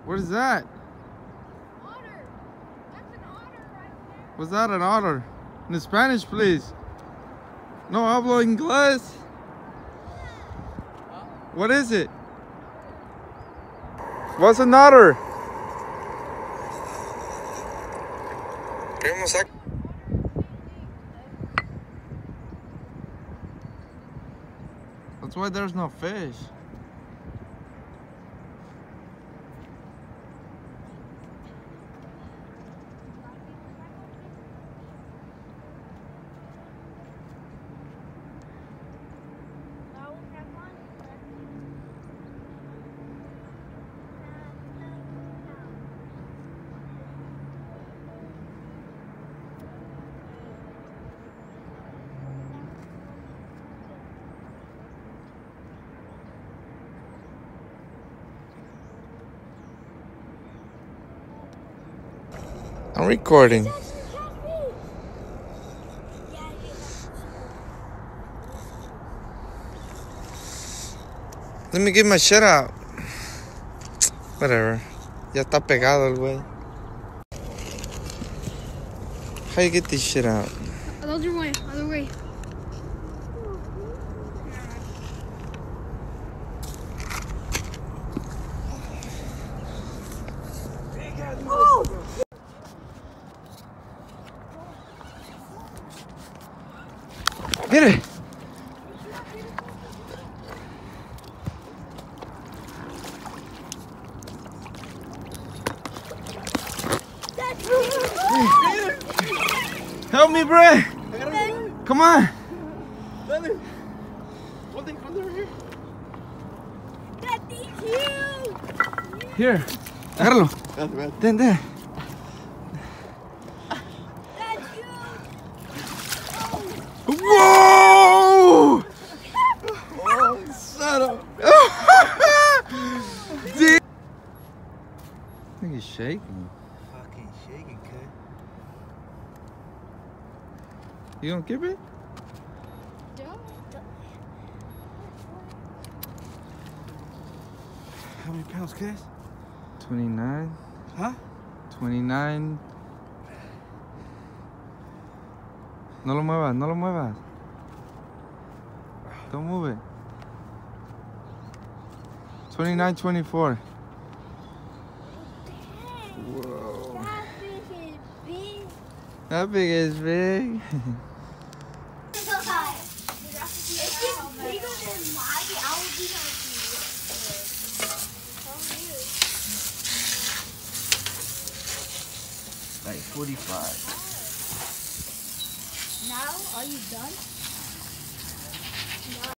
What is that? Otter. That's an otter right there. Was that an otter? In Spanish, please. No hablo inglés. What is it? What's an otter? That's why there's no fish. I'm recording. Let me get my shit out. Whatever. Ya está pegado el güey. How you get this shit out? Other way. Other way. Oh! Get it! Help me, Brett! Come on! Here, agárralo. Ten. Whoa! Oh, shut up. Dude. I think he's shaking. Fucking shaking, kid. You gonna keep it? How many pounds, kid? 29. Huh? 29. No lo muevas, no lo muevas. Don't move it. 29, 24. Whoa. That fish is big. That big is big. It's bigger than mine. I would be happy. Like 45. Now, are you done?